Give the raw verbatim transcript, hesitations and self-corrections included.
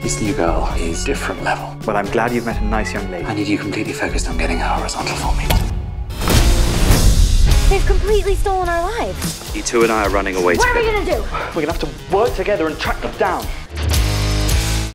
This new girl is different level. Well, I'm glad you've met a nice young lady. I need you completely focused on getting her horizontal for me. They've completely stolen our lives. You two and I are running away What together. are we gonna do? We're gonna have to work together and track them down.